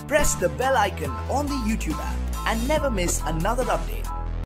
press the bell icon on the YouTube app and never miss another update.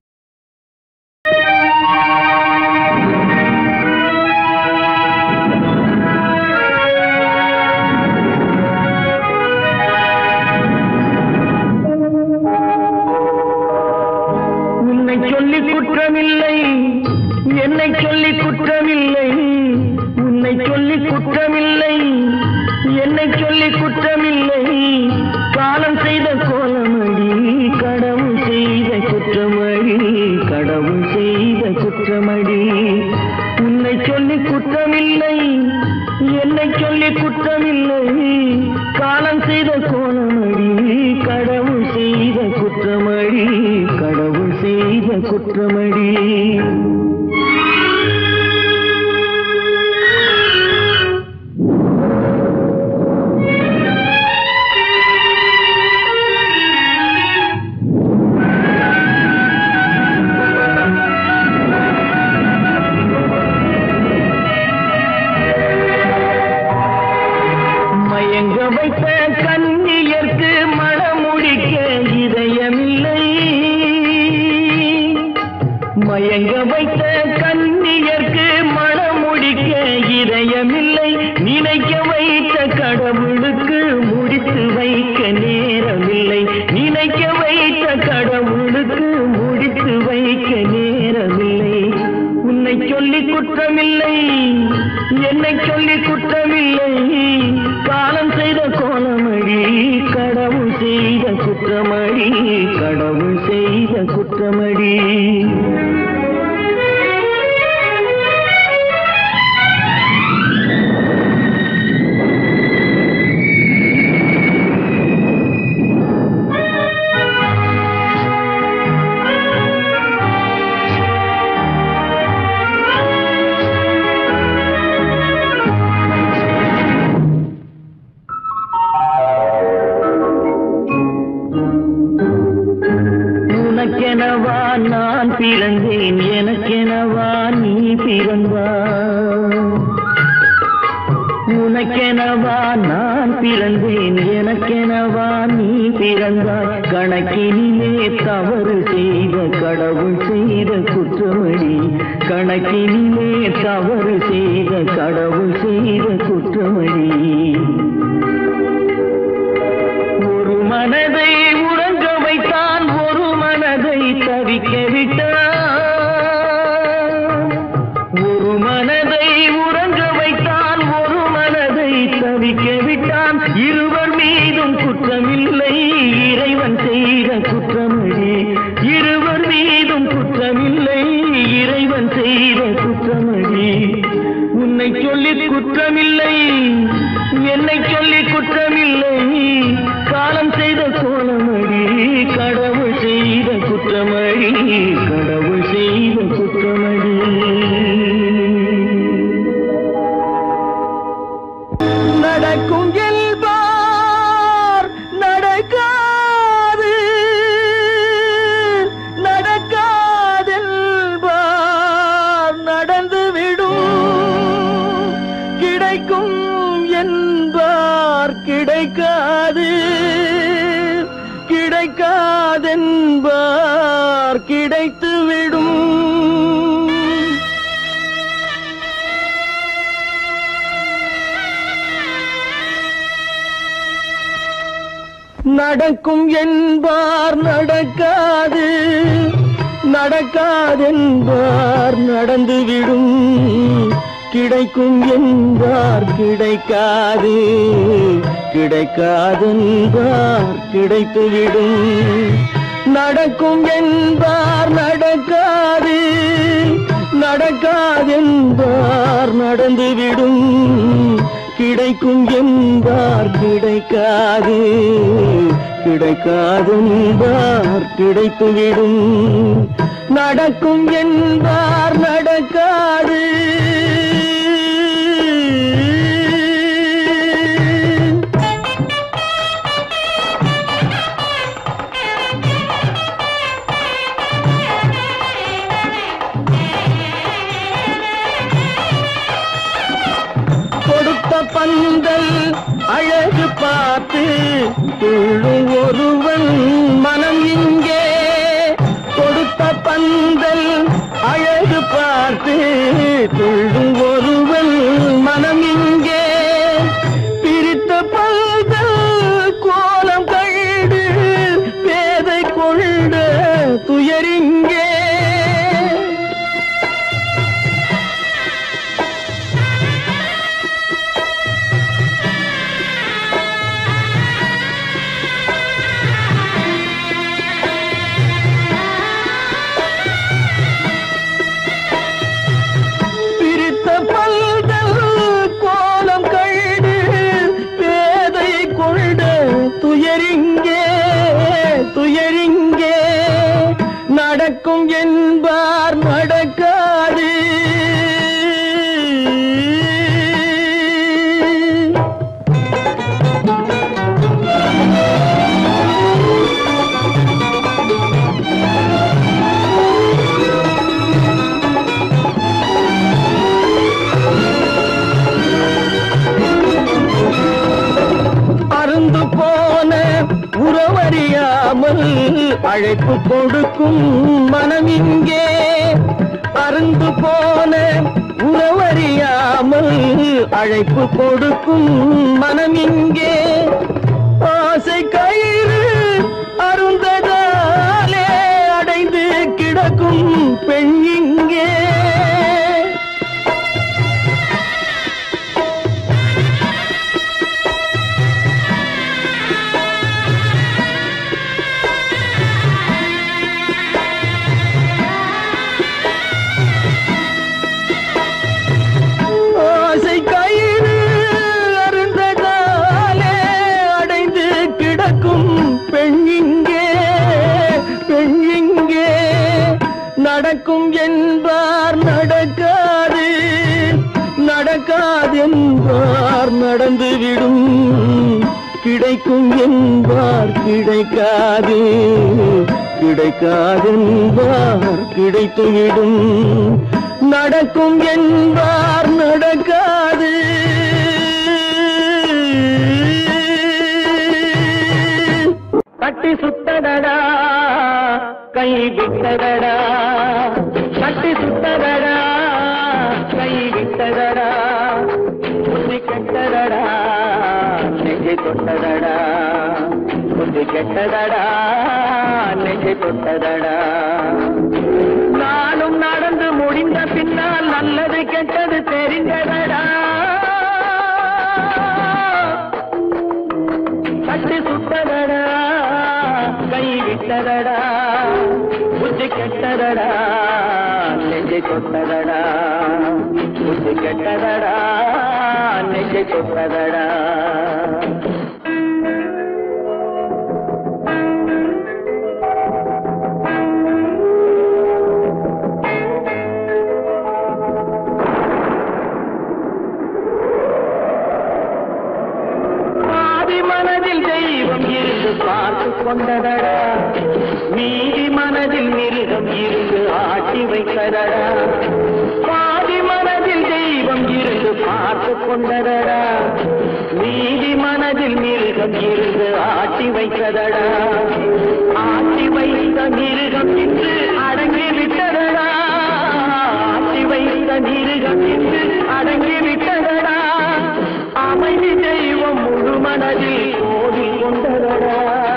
என்னை சொல்லி குற்றமில்லை உன்னை சொல்லி குற்றமில்லை என்னை சொல்லி குற்றமில்லை காலம் செய்த கோலமடி கடவுள் செய்த குற்றமடி கடவுள் செய்த குற்றமடி உன்னை சொல்லி குற்றமில்லை என்னை சொல்லி குற்றமில்லை காலம் செய்த கோலமடி கடவுள் செய்த குற்றமடி கடவுள் செய்த குற்றமடி மயங்க வைத்த கன்னியர்க்கு மணமுடிக்க இதயமில்லை நினைக்க வைத்த கடவுளுக்கு முடித்து வைக்க நேரமில்லை நினைக்க வைத்த கடவுளுக்கு முடித்து வைக்க நேரமில்லை உன்னை சொல்லி குற்றமில்லை என்னை சொல்லி குற்றமில்லை காலம் செய்த கோலமடி கடவுள் செய்த குற்றமடி கடவுள் செய்த குற்றமடி உனக்கெனவா நான் பிறந்தேன் எனக்கெனவா நீ பிறந்தாய் உனக்கெனவா நான் பிறந்தேன் எனக்கெனவா நீ பிறந்தாய் கணக்கினிலே தவறு செய்த கடவுள் செய்த குற்றமடி கணக்கினிலே தவறு செய்த கடவுள் செய்த குற்றமடி ஒரு மனதை உறங்க வைத்தான் ஒரு மனதை தவிக்க விட்டான் ஒரு மனதை உறங்க வைத்தான் ஒரு மனதை தவிக்க விட்டான் இருவர் மீதும் குற்றமில்லை இறைவன் செய்த குற்றமடி இருவர் மீதும் குற்றமில்லை இறைவன் செய்த குற்றமடி உன்னை சொல்லி குற்றமில்லை என்னை சொல்லி குற்றமில்லை காலம் செய்த கோலமடி கடவுள் செய்த குற்றமடி கடவுள் செய்த குற்றமடி நடக்கும் என்பார் நடக்காது நடக்காதென்பார் நடந்துவிடும் கிடைக்கும் என்பார் கிடைக்காது கிடைக்காதென்பார் கிடைத்துவிடும் நடக்கும் என்பார் நடக்காது நடக்காதென்பார் நடந்துவிடும் கிடைக்கும் என்பார் கிடைக்காது கிடைக்காதென்பார் கிடைத்துவிடும் நடக்கும் என்பார் நடக்காது நடக்காதென்பார் நடந்துவிடும் கிடைக்கும் என்பார் கிடைக்காது கிடைக்காதென்பார் கிடைத்துவிடும் நடக்கும் என்பார் நடக்காது பந்தல் அழகு பார்த்து துள்ளும் ஒருவன் மனம் இங்கே கொடுத்த பந்தல் அழகு பார்த்து துள்ளும் ஒருவன் மனம் இங்கே பிரித்த பந்தல் கோலம் கண்டு பேதை கொண்ட துயரிங்கே துயரிங்கே நடக்கும் என்பார் நடக்காது அருந்து போன உறவறியாமல் அழைப்பு கொடுக்கும் மனம் இங்கே அருந்து போன உறவறியாமல் அழைப்பு கொடுக்கும் மனம் இங்கே ஆசை கயிறு அருந்ததாலே அடைந்து கிடக்கும் பெண் இங்கே நடக்கும் என்பார் நடக்காது நடக்காது என்பார் நடந்துவிடும் கிடைக்கும் என்பார் கிடைக்காது கிடைக்காது என்பார் கிடைத்துவிடும் நடக்கும் என்பார் நடக்காது கட்டி சுத்தடடா கை விட்டதடா கட்டி சுத்ததடா கை விட்டதடா புத்தி கெட்டதடா நெஞ்சை தொட்டதடா புத்தி கெட்டதடா நெஞ்சை தொட்டதடா நானும் நடந்து முடிந்த பின்னால் நல்லது கெட்டது தெரிந்ததடா கட்டி சுத்ததடா கை விட்டதடா புத்தி கெட்டதடா நெஞ்சை தொட்டதடா புத்தி கெட்டதடா நெஞ்சை தொட்டதடா மனதில் தெய்வம் இருந்து பார்த்து கொண்டதடா மீதி மனதில் மிருகம் இருந்து ஆட்டி வைத்ததடா பாதி மனதில் தெய்வம் இருந்து பார்த்து கொண்டதடா மீதி மனதில் மிருகம் இருந்து ஆட்டி வைத்ததடா ஆட்டி வைத்த மிருகம் இன்று அடங்கி விட்டதடா ஆட்டி வைத்த மிருகம் இன்று அடங்கி விட்டதடா அமைதி தெய்வம் முழு மனதில் கோடி கொண்டதடா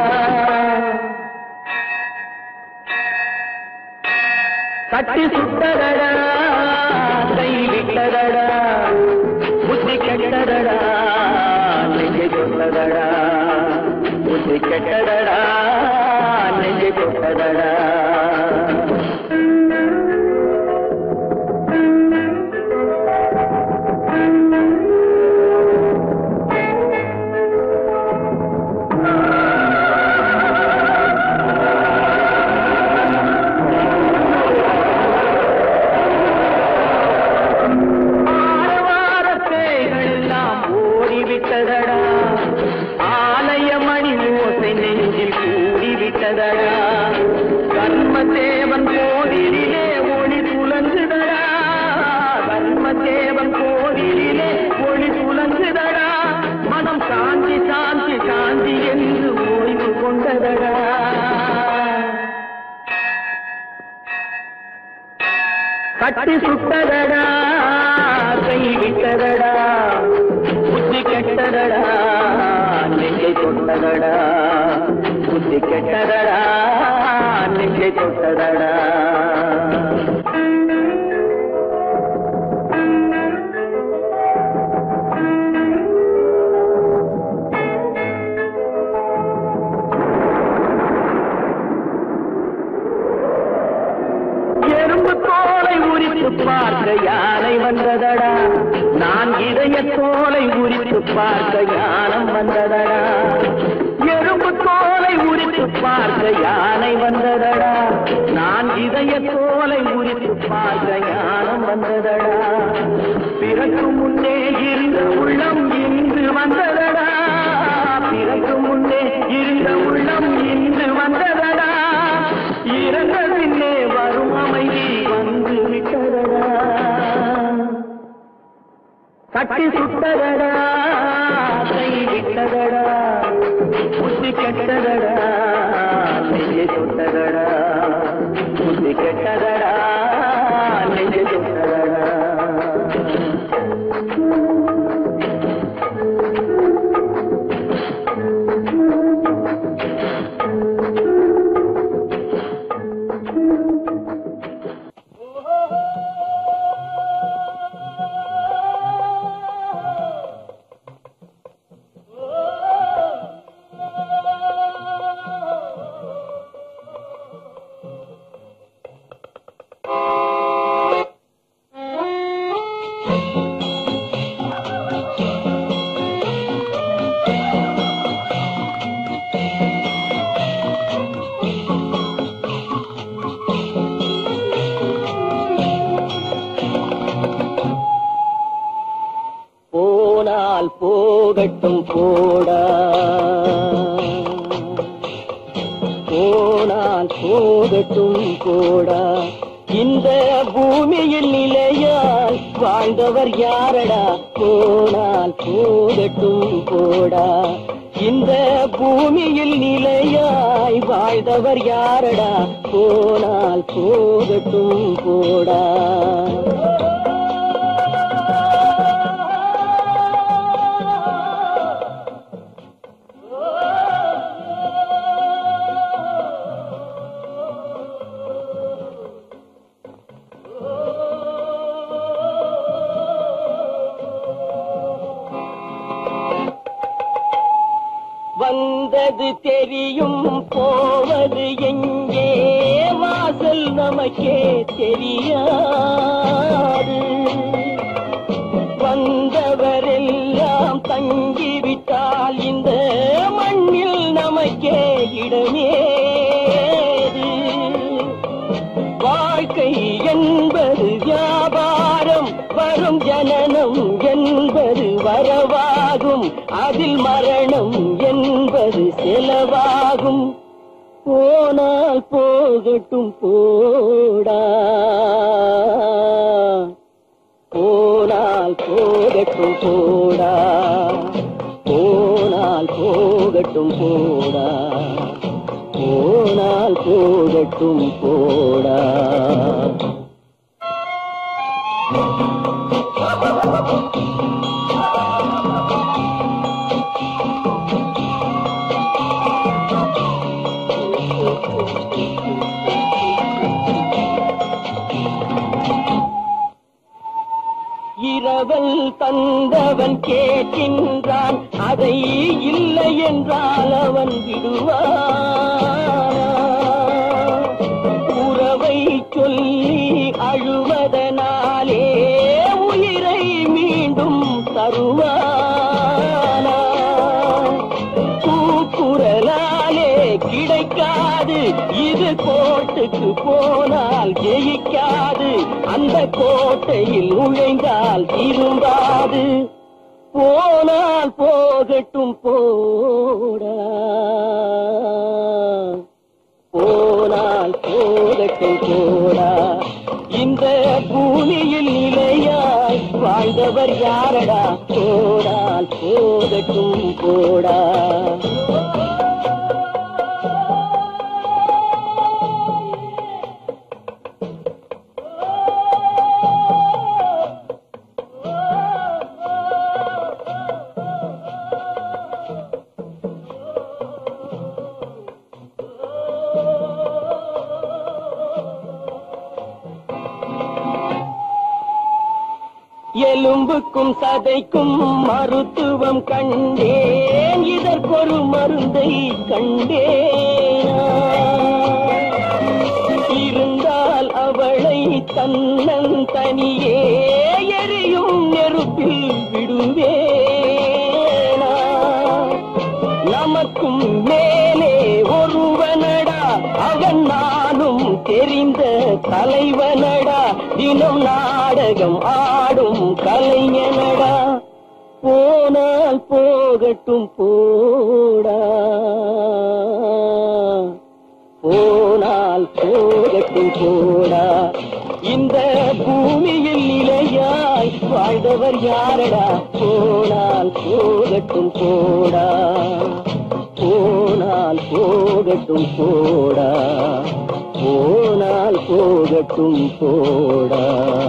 கட்டி சுட்டதடா கை விட்டதடா புத்தி கெட்டதடா நெஞ்சை தொட்டதடா புத்தி கெட்டதடா நெஞ்சை தொட்டதடா ஆலய மணி ஓசை நெஞ்சில் கூடிவிட்டதடா கட்டி சுட்டதடா கை விட்டதடா புத்தி கெட்டதடா நெஞ்சை தொட்டதடா புத்தி கெட்டதடா நெஞ்சை தொட்டதடா பார்க்க யானை வந்ததடா நான் இதய தோலை உரித்து பார்க்க யானம் வந்ததடா எறும்பு தோலை உரித்து பார்க்க யானை வந்ததடா நான் இதய தோலை உரித்து பார்க்க யானம் வந்ததடா பிறகு முன்னே இருந்த உள்ளம் இன்று வந்ததடா பிறகு முன்னே இருந்த உள்ளம் இன்று வந்ததடா இறந்த பின்னே வரும் அமைதி வந்து விட்டதடா கட்டி சுட்டதடா கை விட்டதடா புத்தி கெட்டதடா நெஞ்சை சுட்டதடா புத்தி கெட்டதடா நெஞ்சை சுட்டதடா போகட்டும் போடா போனால் போகட்டும் போடா இந்த பூமியில் நிலையால் வாழ்ந்தவர் யாரடா போனால் போகட்டும் போடா இந்த பூமியில் நிலையாய் வாழ்ந்தவர் யாரடா போனால் போகட்டும் போடா வந்தது தெரியும் போவது எங்கே வாசல் நமக்கே தெரியாது வந்தவரெல்லாம் தங்கிவிட்டால் இந்த மண்ணில் நமக்கே இடமேது வாழ்க்கை என்பது வியாபாரம் வரும் ஜனனம் என்பது வரவாகும் அதில் மரணம் என்பது செலவாகும் போனால் போகட்டும் போடா போனால் போகட்டும் போடா போனால் போகட்டும் போடா போனால் போகட்டும் போடா இரவல் தந்தவன் கேட்கின்றான் அதை இல்லை என்றால் அவன் விடுவான் உறவை சொல்லி அழுவதனாலே உயிரை மீண்டும் தருவானா கூக்குரலாலே கிடைக்காது இது கோட்டுக்கு போனால் ஜெயிக்காது அந்த கோட்டையில் நுழைந்தால் திரும்பாது போனால் போகட்டும் போடா போனால் போகட்டும் போடா இந்த பூமியில் நிலையாய் வாழ்ந்தவர் யாரடா போனால் போகட்டும் போடா எலும்புக்கும் சதைக்கும் மருத்துவம் கண்டேன், இதற்கொரு மருந்தை கண்டேன். இருந்தால் அவளை தன்னன் தனியே எரியும் நெருப்பில் விடுவேனா. நமக்கும் மேலே ஒருவனடா, அவன் நானும் தெரிந்த தலைவனடா, தினம் நாடகம் ஆடும் கலைஞனடா. போனால் போகட்டும் போடா, போனால் போகட்டும் போடா. இந்த பூமியில் நிலையாய் வாழ்ந்தவர் யாரடா. போனால் போகட்டும் போடா, போனால் போகட்டும் போடா, போனால் போகட்டும் போடா.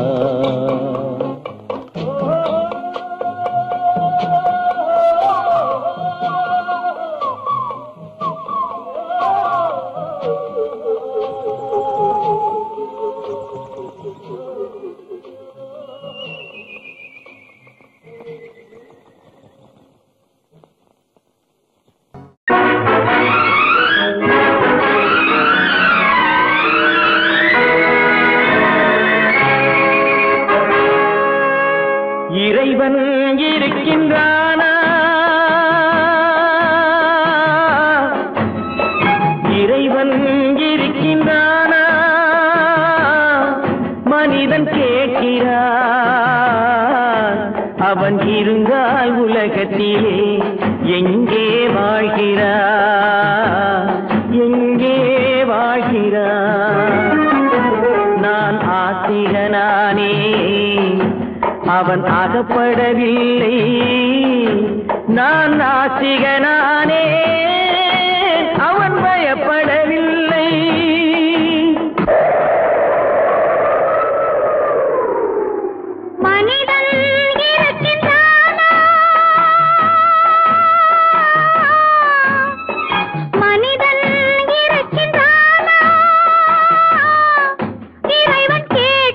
இறைவன் இருக்கின்றானா, இறைவன் இருக்கின்றானா, மனிதன் கேட்கிறான். அவன் இருந்தால் உலகத்திலே எங்கே வாழ்கிறான், எங்கே வாழ்கிறான். நான் ஆத்திகனானே, அவன் அகப்படவில்லை. நான் நாத்திகனானே, அவன் பயப்படவில்லை. மனிதன் இருக்கின்றானா, மனிதன் இருக்கின்றானா, இறைவன்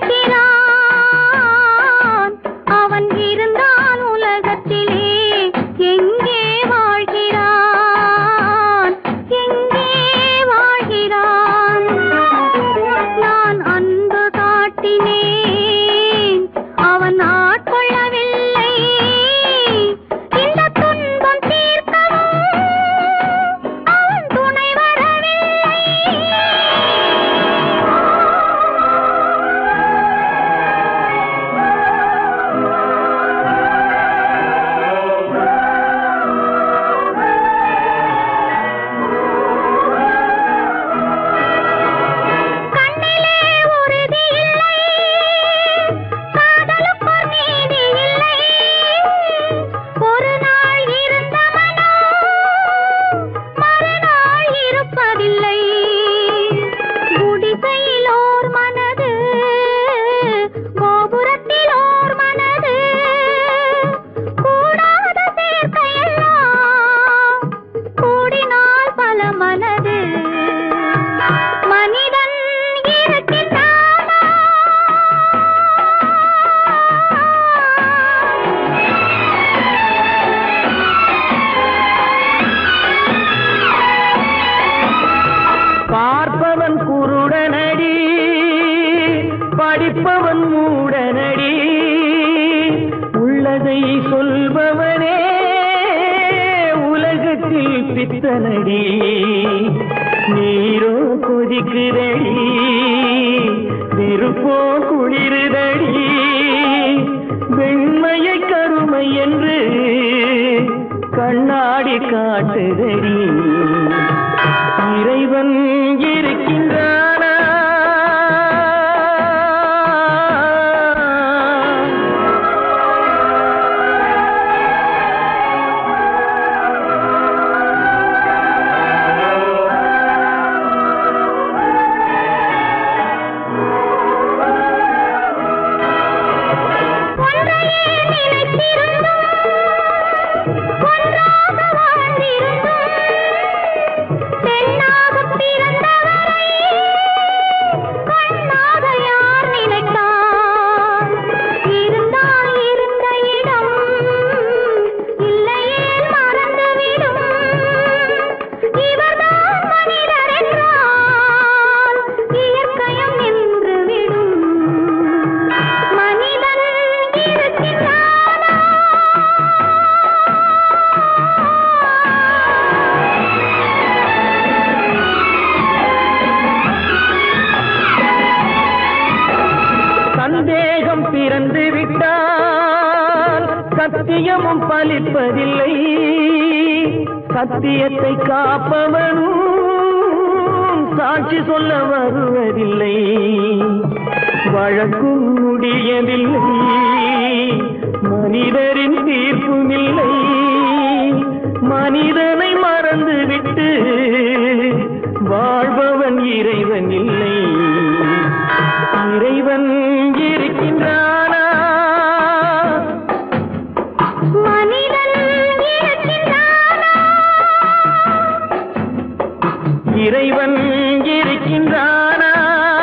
கேட்கிறான். அவன் இருந்தால் உலகத்திலே எங்கே வாழ்கிறான், எங்கே வாழ்கிறான். நான் அன்பு காட்டினேன், அவன் ஆட்கொள்ளவில்லை. இந்த துன்பம் தீர்க்கவும் அவன் துணை வரவில்லை. கண்ணிலே உறுதி இல்லை, காதலுக்கோர் நீதி இல்லை. ஒரு நாள் இருந்த மனம் மறுநாள் இருப்பதில்லை. குடிசையில் ஓர் மனது, கோபுரத்தில் ஓர் மனது, கூடாத சேர்க்கையெல்லாம் கூடினால் பல மனது. மனிதன் இருக்கின்றானா, பார்ப்பவன் குருடனடி, படிப்பவன் மூடனடி. உள்ளதை சொல்பவனே உலகத்தில் பித்தனடி. நீரோ கொதிக்குதடி, நெருப்போ குளிருதடி. வெண்மையை கருமை என்று கண்ணாடி காட்டுதடி. இறைவன் இருக்கின்றானா, ஒன்றையே நினைத்திருந்தும் ஒன்றாக வாழ்ந்திருந்தும் பெண்ணாகப் பிறந்த சத்தியமும் பலிப்பதில்லை, சத்தியத்தை காப்பவனும் சாட்சி சொல்ல வருவதில்லை. வழக்கும் முடியவில்லை, மனிதரின் தீர்ப்பும் இல்லை. மனிதனை மறந்துவிட்டு வாழ்பவன் இறைவன் இல்லை. இறைவன் இருக்கின்றானா? மனிதன் இருக்கின்றானா? இறைவன் இருக்கின்றானா?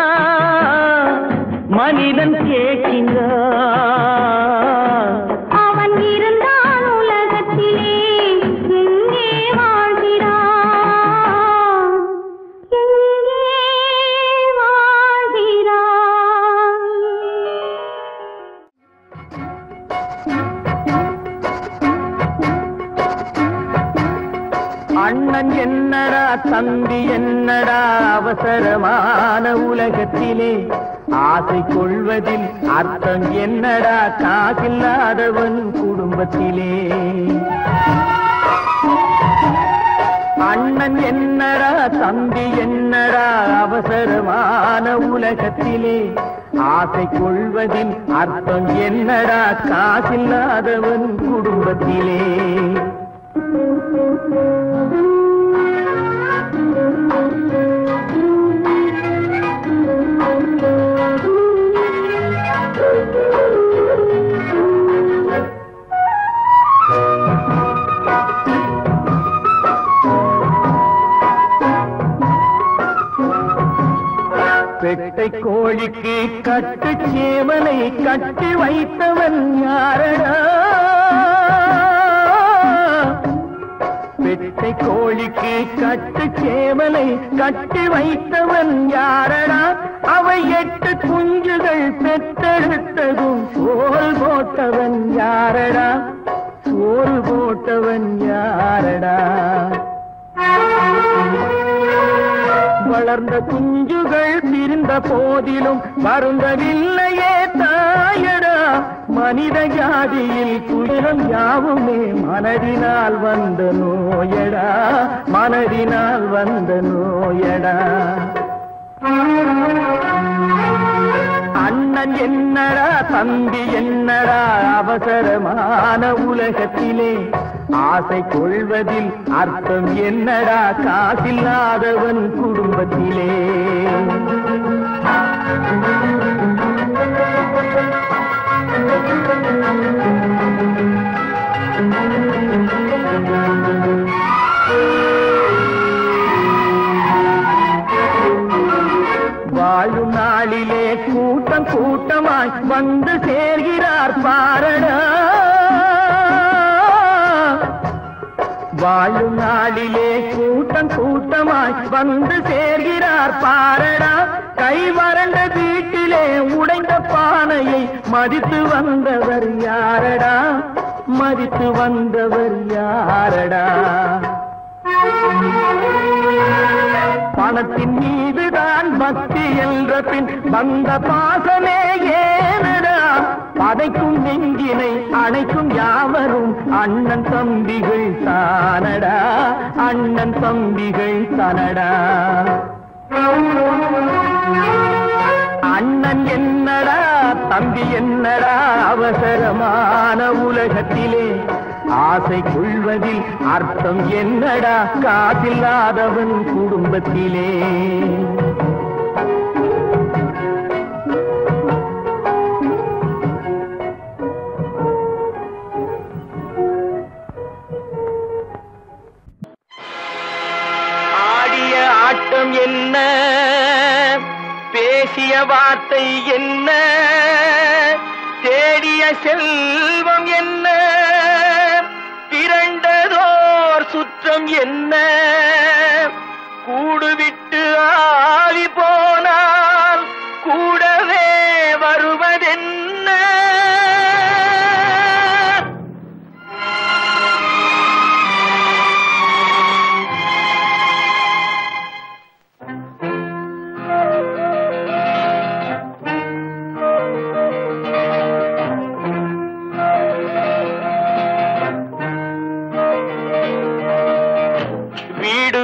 மனிதன் கேட்கின்றான். அவன் இருந்தான் உலகத்திலே, எங்கே வாழ்கிறான்? எங்கே வாழ்கிறான்? அண்ணன் என்னடா தம்பி என்னடா அவசரமான உலகத்திலே ஆசை கொள்வதில் அர்த்தம் என்னடா காசில்லாதவன் குடும்பத்திலே. அண்ணன் என்னடா தம்பி என்னடா அவசரமான உலகத்திலே ஆசை கொள்வதில் அர்த்தம் என்னடா காசில்லாதவன் குடும்பத்திலே. பெட்டை கோழிக்கு கட்டு சேவலை கட்டி வைத்தவன் யாரடா? பெட்டை கோழிக்கு கட்டு சேவலை கட்டி வைத்தவன் யாரடா? அவை 8 குஞ்சுகள் பெற்றெடுத்ததும் சோறு போட்டவன் யாரடா? சோறு போட்டவன் யாரடா? வளர்ந்த குஞ்சுகள் பிரிந்த போதிலும் வருந்தவில்லையே தாயடா. மனித ஜாதியில் துயரம் யாவுமே மனதினால் வந்த நோயடா, மனதினால் வந்த நோயடா. அண்ணன் என்னடா தம்பி என்னடா அவசரமான உலகத்திலே ஆசை கொள்வதில் அர்த்தம் என்னடா காசில்லாதவன் குடும்பத்திலே. வாழும் நாளிலே கூட்டம் கூட்டமாய் வந்து சேர்கிறார் பாரடா. வாழும் நாளிலே கூட்டம் கூட்டமாய் வந்து சேர்கிறார் பாரடா. கை வறண்ட வீட்டிலே உடைந்த பானையை மதித்து வந்தவர் யாரடா? மதித்து வந்தவர் யாரடா? பணத்தின் மீதுதான் பக்தி என்ற பின் வந்த பாசமே ஏனடா? பதைக்கும் நெஞ்சினை அணைக்கும் யாவரும் அண்ணன் தம்பிகள் தானடா, அண்ணன் தம்பிகள் தானடா. அண்ணன் என்னடா தம்பி என்னடா அவசரமான உலகத்திலே ஆசை கொள்வதில் அர்த்தம் என்னடா காசில்லாதவன் குடும்பத்திலே. ஆடிய ஆட்டம் என்ன, பேசிய வார்த்தை என்ன, தேடிய செல்வம் என்ன, திரண்டதோர் சுற்றம் என்ன, கூடுவிட்டு ஆவி போனால் கூடவே வருவதென்ன.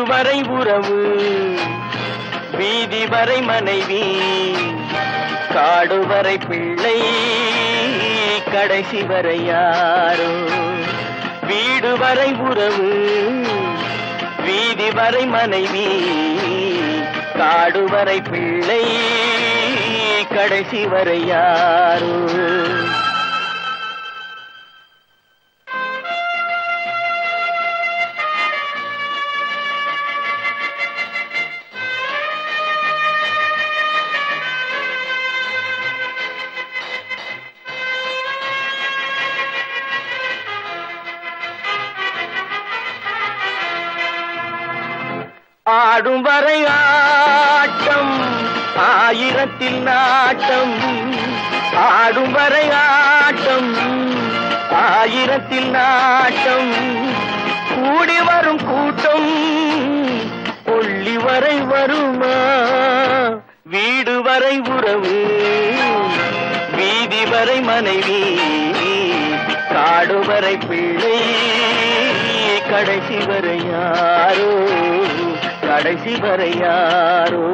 வரை உறவு, வீதி வரை மனைவி, காடு வரை பிள்ளை, கடைசி வரை யாரோ. வீடு வரை உறவு, வீதி வரை மனைவி, காடு வரை பிள்ளை, கடைசி வரை யாரோ. ஆடும் வரை ஆட்டம், ஆயிரத்தில் நாட்டம். ஆடும் வரை ஆட்டம், ஆயிரத்தில் நாட்டம். கூடி வரும் கூட்டம் கொள்ளி வரை வருமா. வீடு வரை உறவு, வீதி வரை மனைவி, காடு வரை பிள்ளை, கடைசி வரை யாரோ, கடைசி வரை யாரோ.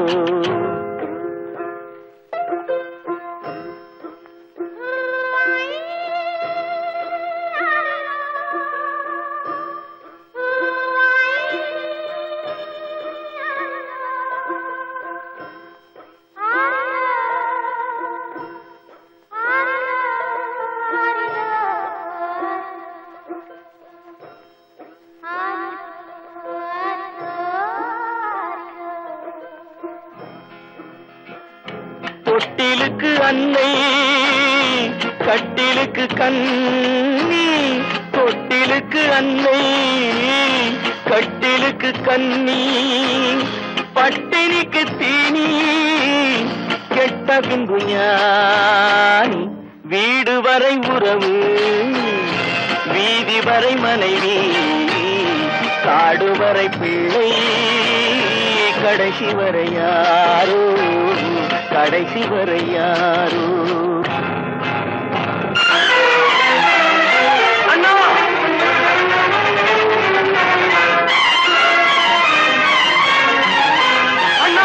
தொட்டிலுக்கு அன்னை, கட்டிலுக்கு கண்ணி. தொட்டிலுக்கு அன்னை, கட்டிலுக்கு கண்ணி. பட்டினிக்கு தீனி, கெட்ட பின்பு ஞானி. வீடு வரை உறவு, வீதி வரை மனைவி, காடு வரை பிள்ளை, கடைசி வரை யாரோ, கடைசி வரை யாரோ. அண்ணா அண்ணா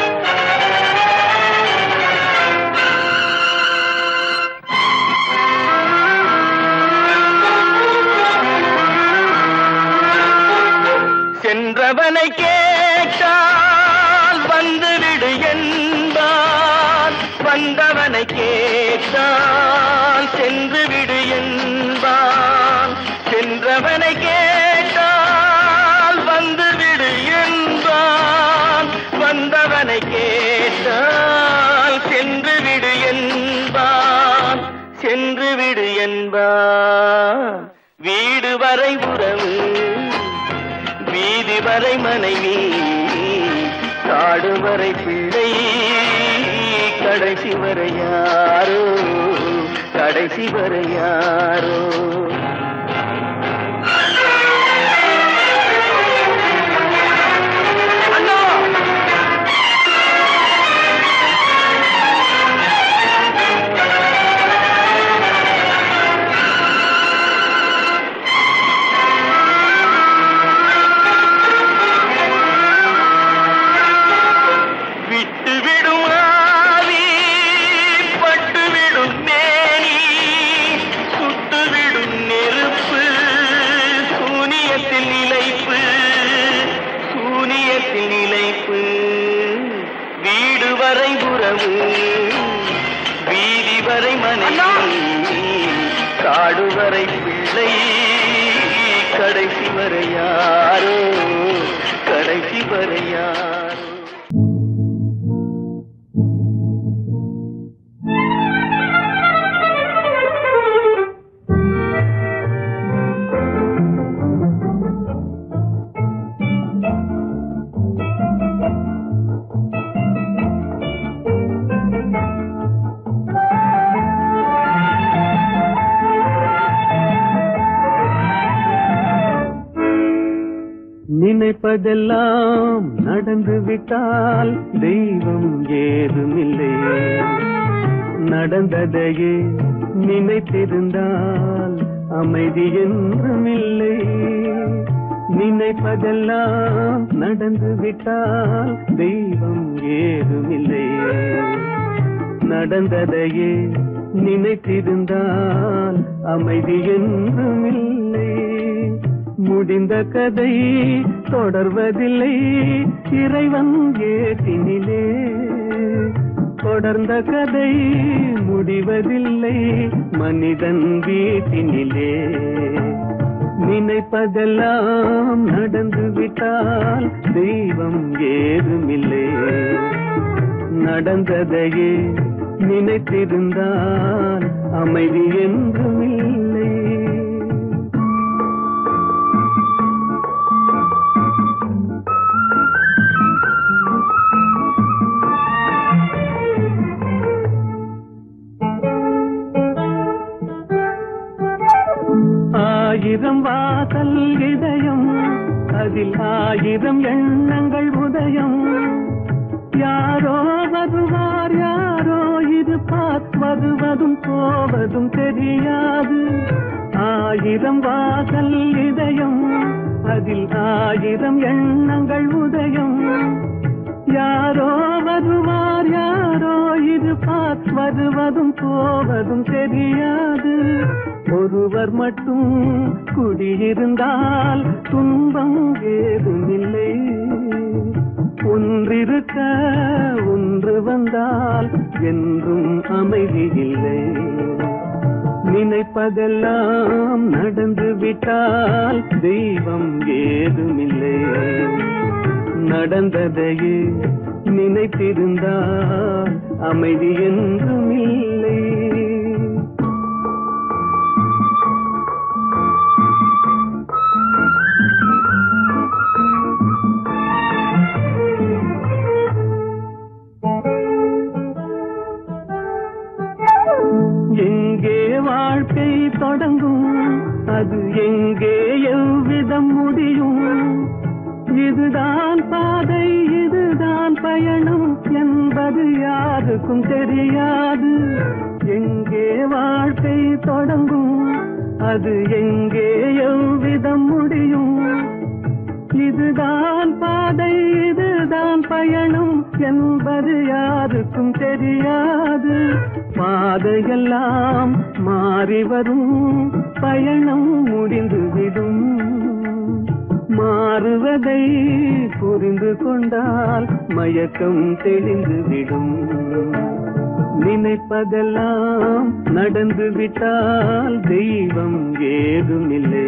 சென்றவனை கேட்டால் வந்துவிடு என்பான், வந்தவனை கேட்டால் சென்று விடு என்பான். சென்றவனை கேட்டால் வந்துவிடு என்பான், வந்தவனை கேட்டால் சென்று விடு என்பான், சென்று விடு என்பான். வீடு வரை உறவு, வீதி வரை மனைவி, காடு வரை பிள்ளை, கடைசி வரை யாரோ, கடைசி வரை யாரோ. வீதி வரை மனைவி, காடு வரை பிள்ளை, கடைசி வரை யாரோ, கடைசி வரை யாரோ. நினைப்பதெல்லாம் நடந்து விட்டால் தெய்வம் ஏதுமில்லை, நடந்ததையே நினைத்திருந்தால் அமைதி என்றுமில்லை. நினைப்பதெல்லாம் நடந்து விட்டால் தெய்வம் ஏதுமில்லை. நடந்ததையே நினைத்திருந்தால் அமைதி என்றும் இல்லை. முடிந்த கதை தொடர்வதில்லை இறைவன் ஏற்றினிலே. தொடர்ந்த கதை முடிவதில்லை மனிதன் வீட்டினிலே. நினைப்பதெல்லாம் நடந்து விட்டால் தெய்வம் ஏதுமில்லை. நடந்ததையே நினைத்திருந்தால் அமைதி என்றும் இல்லை. ஆயிரம் வாசல் இதயம் அதில் ஆயிரம் எண்ணங்கள் உதயம். யாரோ வருவார் யாரோ இருப்பார் வருவதும் போவதும் தெரியாது. ஆயிரம் வாசல் இதயம் அதில் ஆயிரம் எண்ணங்கள் உதயம். யாரோ வருவார் யாரோ இருப்பார் வருவதும் போவதும் தெரியாது. ஒருவர் மட்டும் குடியிருந்தால் துன்பம் ஏதுமில்லை. ஒன்றிருக்க ஒன்று வந்தால் என்றும் அமைதி இல்லை. நினைப்பதெல்லாம் நடந்து விட்டால் தெய்வம் ஏதுமில்லை. நடந்ததையே நினைத்திருந்தால் அமைதி என்றும் இல்லை. எங்கே வாழ்க்கை தொடங்கும் அது எங்கே எவ்விதம் முடியும். இதுதான் பாதை இதுதான் பயணம் என்பது யாருக்கும் தெரியாது. எங்கே வாழ்க்கை தொடங்கும் அது எங்கே எவ்விதம் முடியும். இதுதான் பாதை இதுதான் பயணம் என்பது யாருக்கும் தெரியாது. பாதையெல்லாம் மாறி வரும் பயணம் முடிந்துவிடும். மாறுவதை புரிந்து கொண்டால் மயக்கம் தெளிந்துவிடும். நினைப்பதெல்லாம் நடந்து விட்டால் தெய்வம் ஏதுமில்லை.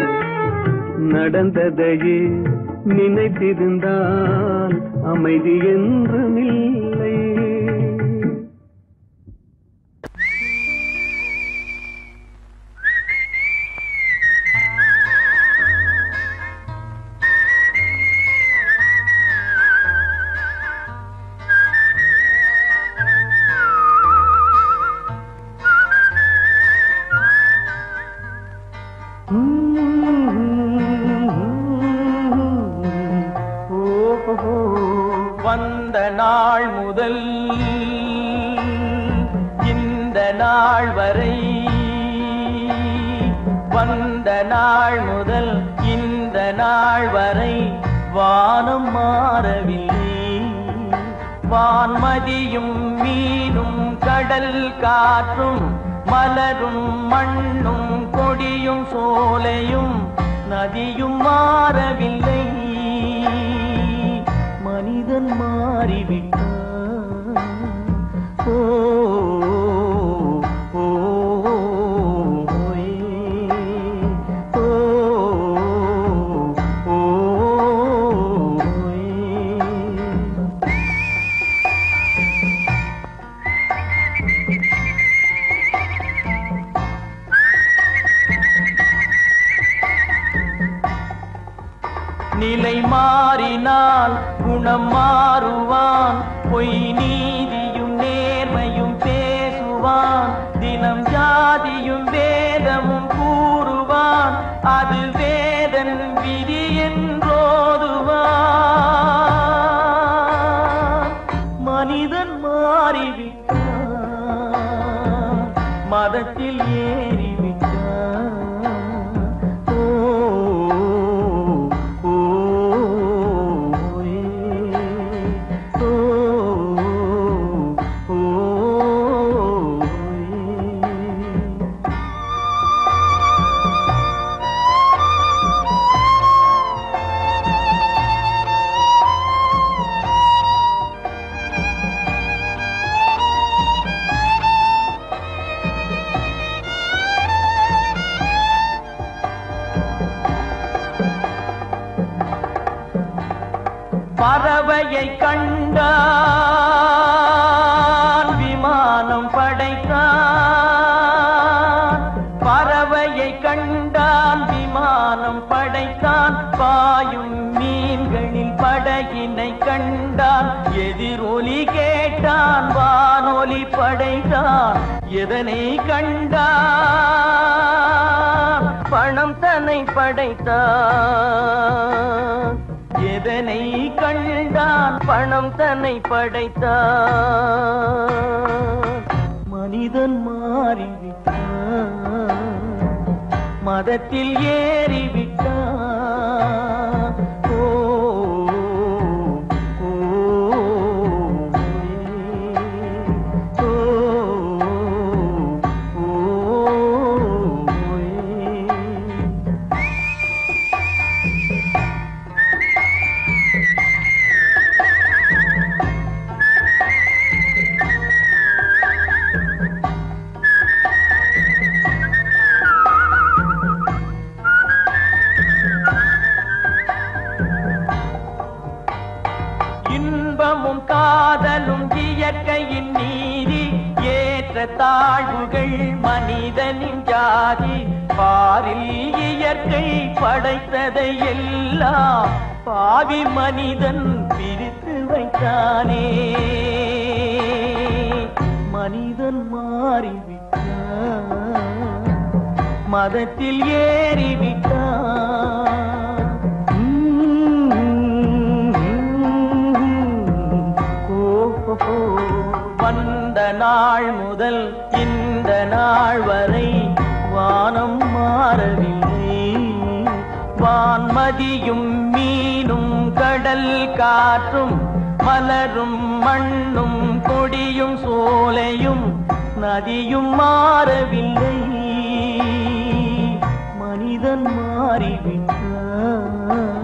நடந்ததையே நினைத்திருந்தால் அமைதி என்றும் இல்லை. வந்த நாள் முதல் இந்த நாள் வரை, வந்த நாள் முதல் இந்த நாள் வரை வானம் மாறவில்லை. வான்மதியும் மீனும் கடல் காற்றும் மலரும் மண்ணும் கொடியும் சோலையும் நதியும் மாறவில்லை. மனிதன் மாறிவிட்டான். ஓ ஓ ஓ ஓ நிலை மாறினால் குணம் மாறுவான். பொய் நீதியும் நேர்மையும் பேசுவான். தினம் ஜாதியும் வேதமும் கூறுவான். அது வேதன் விதி என்றோதுவான். மனிதன் மாறிவிட்டான். மதத்தில் ஏறிவிட்டான். ஓ பறவையை கண்டான் விமானம் படைத்தான். பறவையை கண்டான் விமானம் படைத்தான். பாயும் மீன்களில் படகினை கண்டான். எதிரொலி கேட்டான் வானொலி படைத்தான். எதனை கண்டான்? பணம் தன்னை படைத்தான். எதனை கண்டான்? பணம் தன்னை படைத்தான். மனிதன் மாறிவிட்டான், மதத்தில் ஏறிவிட்டான். ஓ ஓ, ஓ, ஓ, இன்பமும் காதலும் இயற்கையின் நீதி. ஏற்ற தாழ்வுகள் மனிதனின் ஜாதி. பாரில் இயற்கை படைத்ததை எல்லாம் பாவி மனிதன் பிரித்து வைத்தானே. மனிதன் மாறிவிட்டான், மதத்தில் ஏறிவிட்டான். வந்த நாள் முதல் இந்த நாள் வரை வானம் மாறவில்லை. வான்மதியும் மீனும் கடல் காற்றும் மலரும் மண்ணும் கொடியும் சோலையும் நதியும் மாறவில்லை. மனிதன் மாறிவிட்டான்.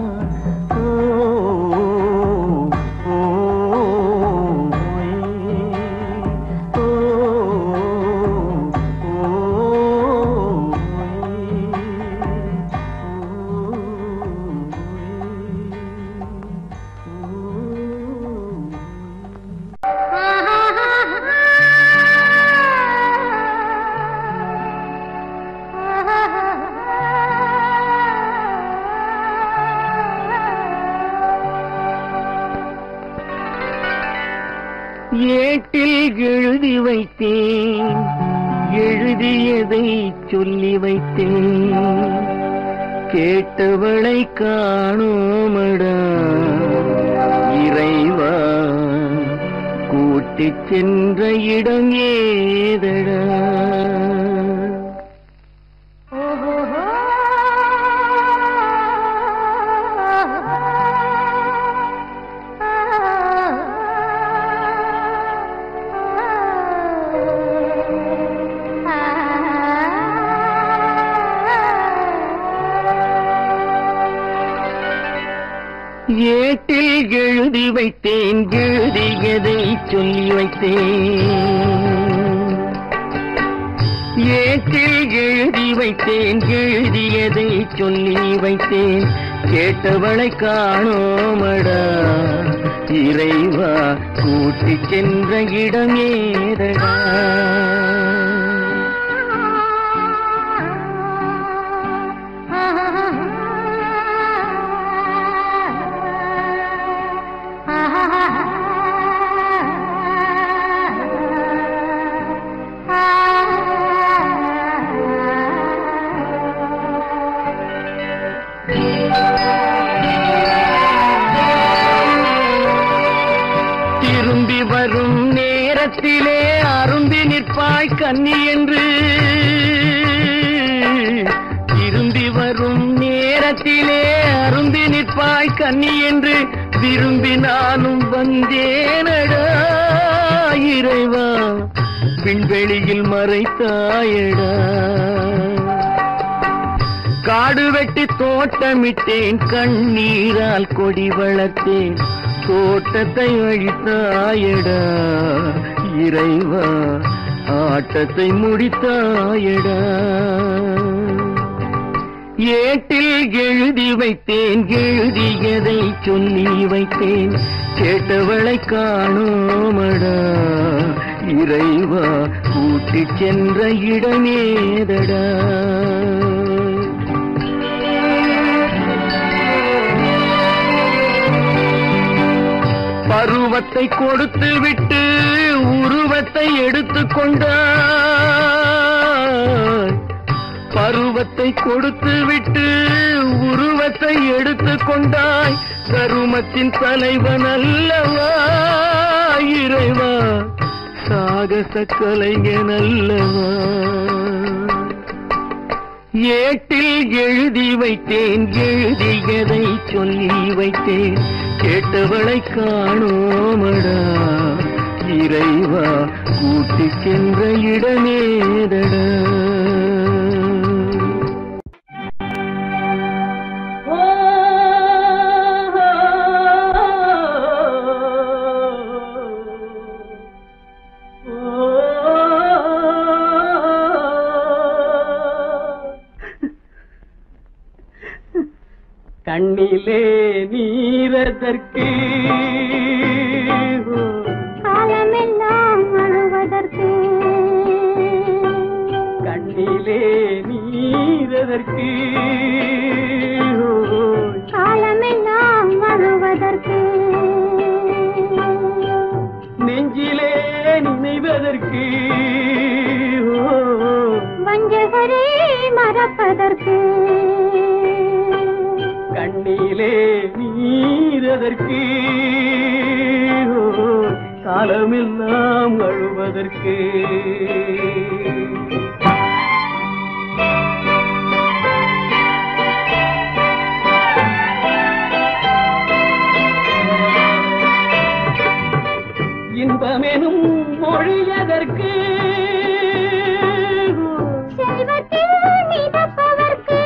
ஏட்டில் எழுதி வைத்தேன், எழுதியதை சொல்லி வைத்தேன். கேட்டவளை காணோமடா இறைவா, கூட்டிச் சென்ற இடம் ஏதடா. ஏட்டில் எழுதி வைத்தேன், எழுதியதை சொல்லி வைத்தேன். ஏட்டில் எழுதி வைத்தேன், எழுதியதை சொல்லி வைத்தேன். கேட்டவளை காணோமடா இறைவா, கூட்டிச் சென்ற இடம் ஏதடா. திரும்பி வரும் நேரத்திலே அரும்பி நிற்பாய் கன்னி என்று. திரும்பி வரும் நேரத்திலே அரும்பி நிற்பாய் கன்னி என்று விரும்பி நானும் வந்தேனடா இறைவா, விண்வெளியில் மறைத்தாயடா. காடு வெட்டி தோட்டமிட்டேன், கண்ணீரால் கொடி வளர்த்தேன். தோட்டத்தை அழித்தாயடா இறைவா, ஆட்டத்தை முடித்தாயடா. ஏட்டில் எழுதி வைத்தேன், எழுதியதை சொல்லி வைத்தேன், கேட்டவளை காணோமடா இறைவா, கூட்டிச் சென்ற இடமேதடா. பருவத்தை கொடுத்து விட்டு உருவத்தை எடுத்துக்கொண்டாய், பருவத்தை கொடுத்து விட்டு உருவத்தை எடுத்துக்கொண்டாய், கருமத்தின் தலைவன் அல்லவா இறைவா, சாகச கலைஞன் அல்லவா. ஏட்டில் எழுதி வைத்தேன், எழுதியதை சொல்லி வைத்தேன், கேட்டவளை காணோமடா இறைவா, கூட்டிச் சென்ற இடமேதடா. கண்ணிலே நீரதற்கு, காலமெல்லாம் அழுவதற்கு, கண்ணிலே நீரதற்கு, காலமெல்லாம் அழுவதற்கு, நெஞ்சிலே நினைவதற்கு, வஞ்சகரே மறப்பதற்கு, கண்ணிலே நீரதற்கு, காலமெல்லாம் அழுவதற்கு. இன்பமெனும் மொழியதற்கு, செல்வத்தில் மிதப்பதற்கு,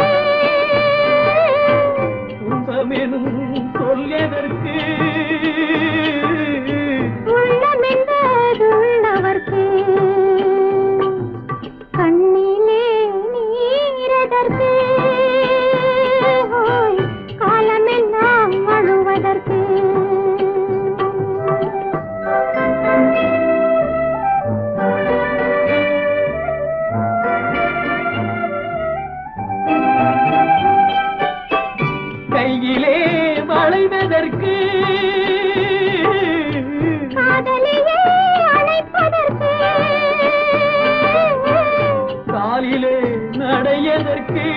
துன்பமெனும் சொல்லியதற்கு, உள்ளமென்பதுள்ளவர்க்கு, கண்ணிலே நீரதற்கு, காலமெல்லாம் அழுவதற்கு. கையிலே வளைவதற்கு, காதலியே அழைப்பதற்கு, காலிலே நடையதற்கு,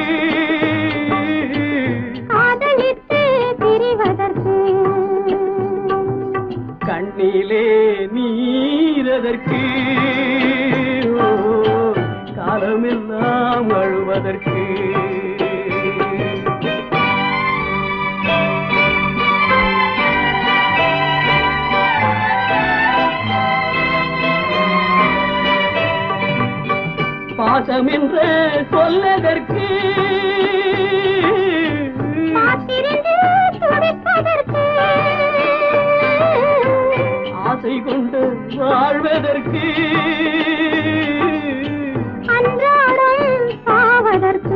காதலித்து பிரிவதற்கு, கண்ணிலே நீரதற்கு, காலமெல்லாம் அழுவதற்கு. பாசம் என்று சொல்லதற்கு, காத்திருந்து துடிப்பதற்கு, ஆசை கொண்டு வாழ்வதற்கு, அன்றாடம் சாவதற்கு,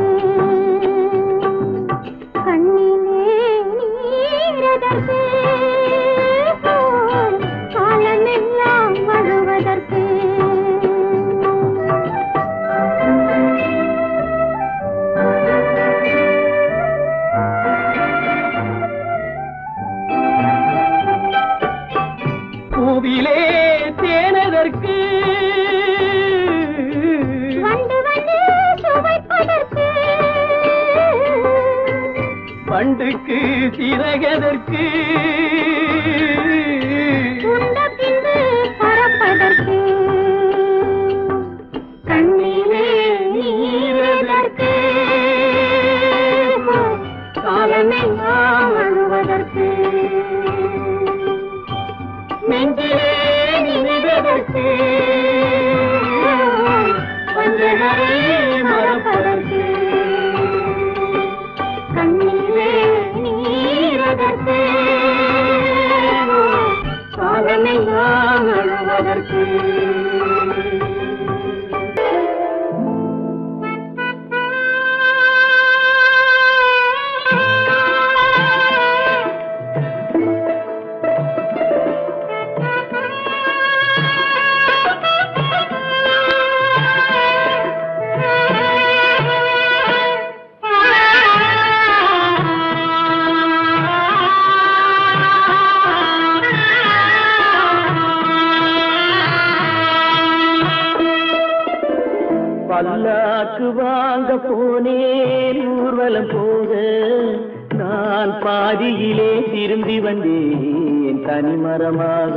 கண்ணிலே நீரதற்கு, காலமெல்லாம் அழுவதற்கு. பூவிலே தேனதற்கு, வந்து வந்து சுவைப்பதற்கு, பண்டுக்கு சிறகதற்கு, உண்ட பின்பு பறப்பதற்கு, கண்ணிலே நீரதற்கு, காலமெல்லாம் அழுவதற்கு, நெஞ்சிலே நினைவதற்கு, வஞ்சகரை மறப்பதற்கு, கண்ணிலே நீரதற்கு, காலமெல்லாம் அழுவதற்கு. பல்லாக்கு வாங்க போனேன் ஊர்வலம் போக நான் பாதியிலே திரும்பி வந்தேன் தனிமரமாக.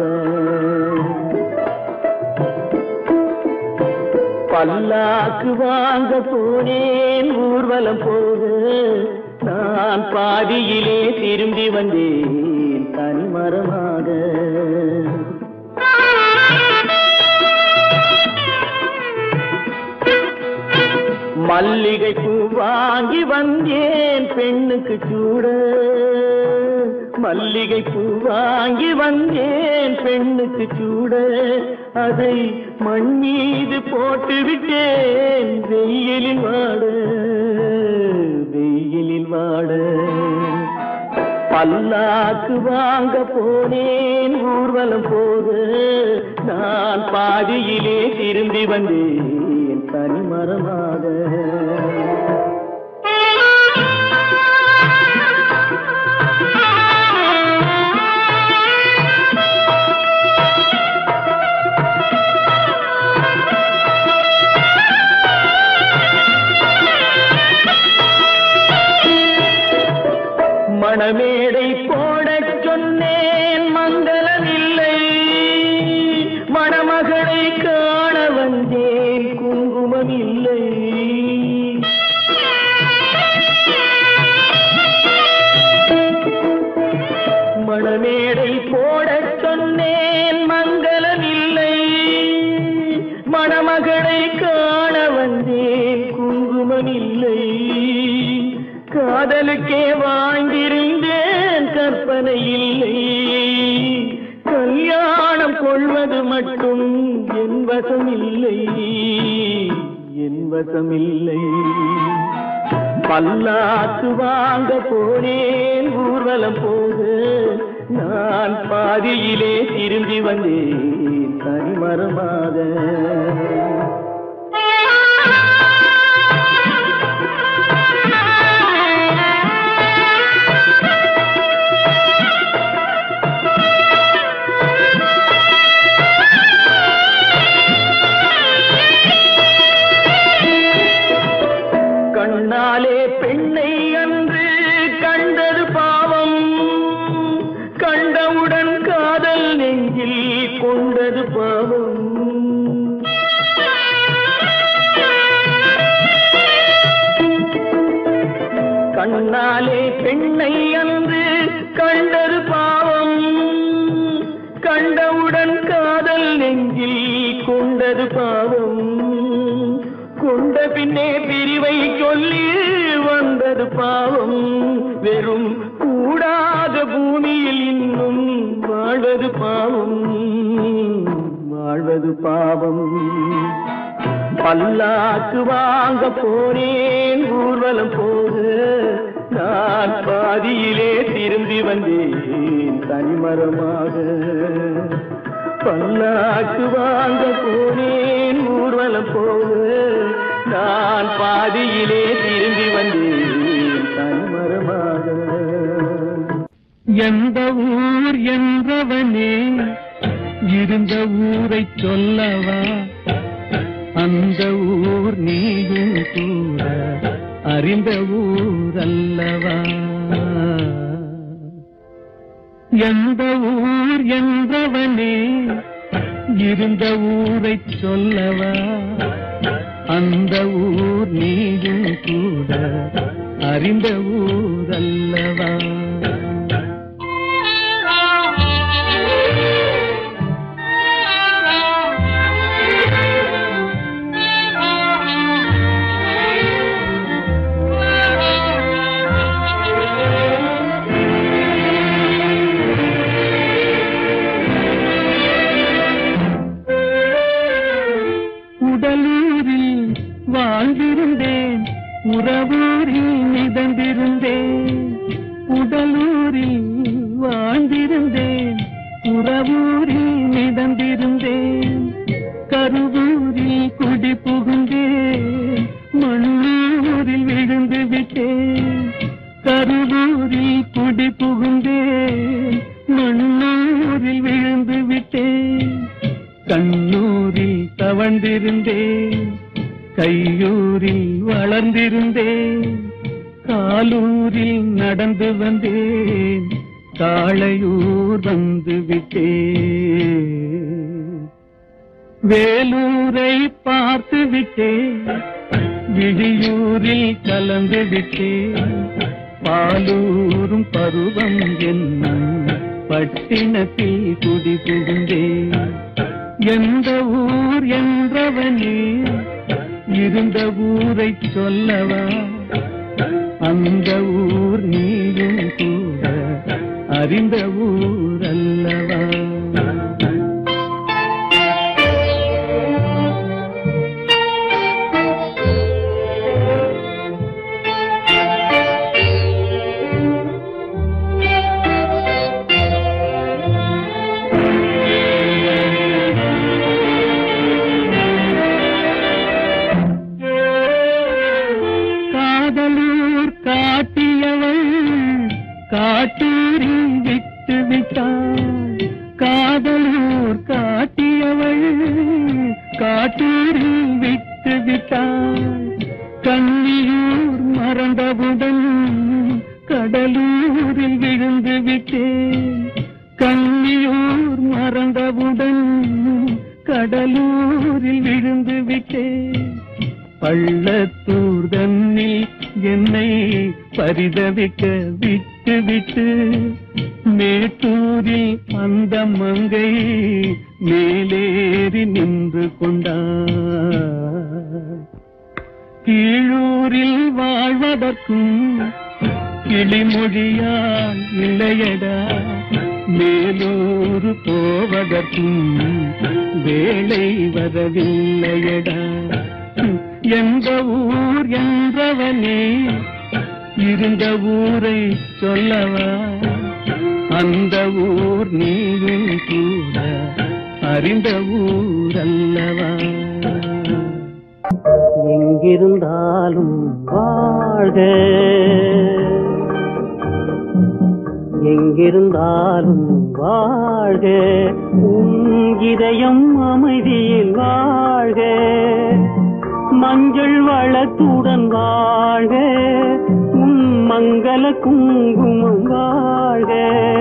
பல்லாக்கு வாங்க போனேன் ஊர்வலம் போக நான் பாதியிலே திரும்பி வந்தேன் தனிமரமாக. மல்லிகை பூ வாங்கி வந்தேன் பெண்ணுக்கு சூட. மல்லிகை பூ வாங்கி வந்தேன் பெண்ணுக்கு சூட. அதை மண் மீது போட்டு விட்டேன் வெயிலில் வாட வெயிலில் வாட. பல்லாக்கு வாங்க போனேன் ஊர்வலம் போக நான் பாதியிலே திரும்பி வந்தேன் தனிமரமாக. மணமேடை போடச் சொன்னேன் மங்களமில்லை. மணமகளை காண வந்தேன் குங்குமமில்லை. மணமேடை போடச் சொன்னேன் மங்களமில்லை. மணமகளை காண வந்தேன் குங்குமமில்லை. காதலுக்கே வாழ்ந்திருந்தேன் கற்பனை இல்லை. கல்யாணம் கொள்வது மட்டும் என் வசமில்லை என் வசமில்லை. பல்லாக்கு வாங்க போனேன் ஊர்வலம் போக நான் பாதியிலே திரும்பி வந்தேன் தனிமரமாக. கண்ணாலே பெண்ணை அன்று கண்டது பாவம். கண்டவுடன் காதல் நெஞ்சில் கொண்டது பாவம். கண்ணாலே பெண்ணை அன்று கண்டது பாவம். கண்டவுடன் காதல் நெஞ்சில் கொண்டது பாவம். கொண்ட பின்னே பிரிவை சொல்லி வந்தது பாவம். வெறும் கூடாத பூமியில் இன்னும் வாழ்வது பாவம் வாழ்வது பாவம். பல்லாக்கு வாங்க போனேன் ஊர்வலம் போக நான் பாதியிலே திரும்பி வந்தேன் தனிமரமாக. பல்லாக்கு வாங்க போனேன் ஊர்வலம் போக நான் பாதியிலே திரும்பி வந்தேன் தனிமரமாக. எந்த ஊர் என்றவனே இருந்த ஊரை சொல்லவா? அந்த ஊர் நீயும் கூட அறிந்த ஊர் அல்லவா? எந்த ஊர் என்றவனே இருந்த ஊரை சொல்லவா? அந்த ஊர் நீயும் கூட அறிந்த ஊர் அல்லவா? உடலூரில் வாழ்ந்திருந்தேன், உறவூரில் மிதந்திருந்தேன். உடலூரில் வாழ்ந்திருந்தேன், உறவூரில் மிதந்திருந்தேன். கருவூரில் குடி புகுந்தேன், மண்ணூரில் விழுந்து விட்டேன். கருவூரில் குடி புகுந்தேன், மண்ணூரில் விழுந்து விட்டேன். கண்ணூரில் தவழ்ந்திருந்தேன், கையூரில் வளர்ந்திருந்தேன், காலூரில் நடந்து வந்தேன், காளையூர் வந்து விட்டேன். வேலூரை பார்த்து விட்டேன், விழியூரில் கலந்து விட்டேன், பாலூரும் பருவம் என்னும் பட்டினத்தில் குடி புகுந்தேன். எந்த ஊர் என்றவனே இருந்த ஊரை சொல்லவா, அந்த ஊர் நீயும் கூட அறிந்த ஊர் அல்லவா. காட்டூரில் விட்டு விட்டாள், காதலூர் காட்டியவள் காட்டூரில் விட்டு விட்டாள். கண்ணியூர் மறந்தவுடன் கடலூரில் விழுந்து விட்டேன், கண்ணியூர் மறந்தவுடன் கடலூரில் விழுந்து விட்டேன். பள்ளத்தூர் தன்னில் என்னை பரிதவிக்க விட்டு விட்டு மேட்டூரில் அந்த மங்கை மேலேறி நின்று கொண்டார். கீழூரில் வாழ்வதற்கும் கிளிமொழியால் இல்லையடா, மேலூர் போவதற்கும் வேலை வரவில்லையடா. எந்த ஊர் என்றவனே இருந்த ஊரை சொல்லவா, அந்த ஊர் நீயும் கூட அறிந்த ஊர் அல்லவா. எங்கிருந்தாலும் வாழ்க, எங்கிருந்தாலும் வாழ்க, உன் இதயம் அமைதியில் வாழ்க, மஞ்சள் வளத்துடன் வாழ்க, உன் மங்கள குங்குமம் வாழ்க,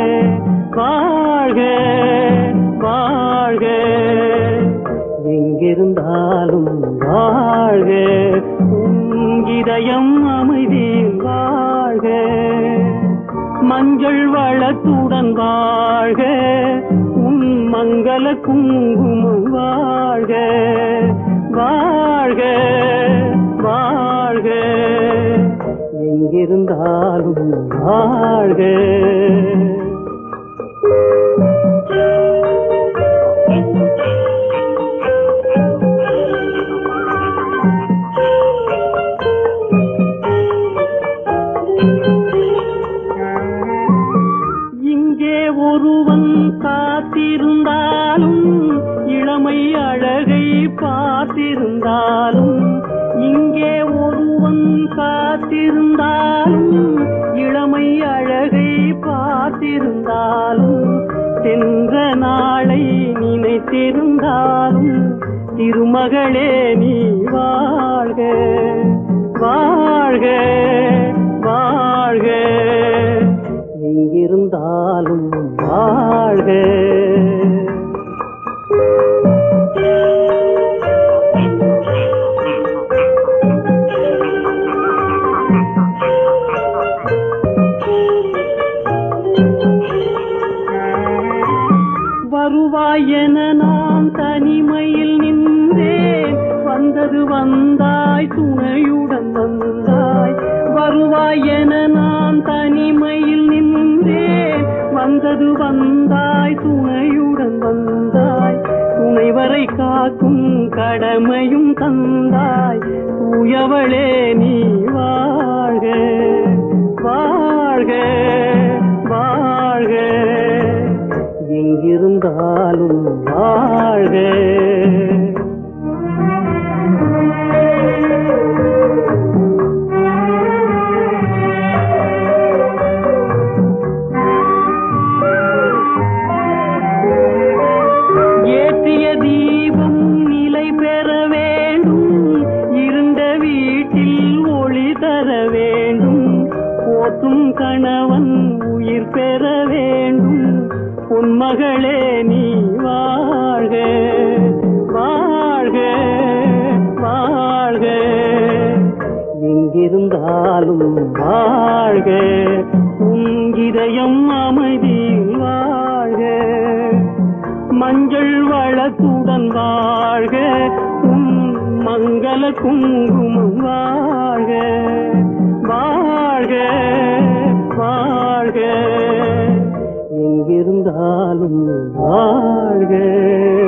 வாழ்க வாழ்க. எங்கிருந்தாலும் வாழ்க, உன் இதயம் அமைதியில் வாழ்க, மஞ்சள் வளத்துடன் வாழ்க, உன் மங்கள குங்குமம் வாழ்க, வாழ்க வாழ்க. எங்கிருந்தாலும் வாழ்க. இங்கே ஒருவன் காத்திருந்தாலும், இளமை அழகை பார்த்திருந்தாலும், இங்கே ஒருவன் காத்திருந்தாலும், இளமை அழகை பார்த்திருந்தாலும், சென்ற நாளை நினைத்திருந்தாலும், திருமகளே நீ வாழ்க, வாழ்க வாழ்க. எங்கிருந்தாலும் வாழ்க. வருவாயென நான் தனிமையில் நின்றேன், வந்தது வந்தாய் துணையுடன் வந்தாய். வருவாயென நான் தனிமையில் நின்றேன், வந்தது வந்தாய் துணையுடன் வந்தாய். துணைவரை காக்கும் கடமையும் தந்தாய், தூயவளே நீ வாழ்க, வாழ்க வாழ்க. எங்கிருந்தாலும் வாழ்க. ஏற்றிய தீபம் நிலை பெற வேண்டும், இரு கணவன் உயிர் பெற வேண்டும் பொன்மகளே நீ வாழ்க வாழ்க வாழ்க எங்கிருந்தாலும் வாழ்க உன் இதயம் அமைதியில் வாழ்க மஞ்சள் வளத்துடன் வாழ்க உன் மங்கள குங்குமம் வாழ்க வாழ்க வாழ்க எங்கிருந்தாலும் வாழ்க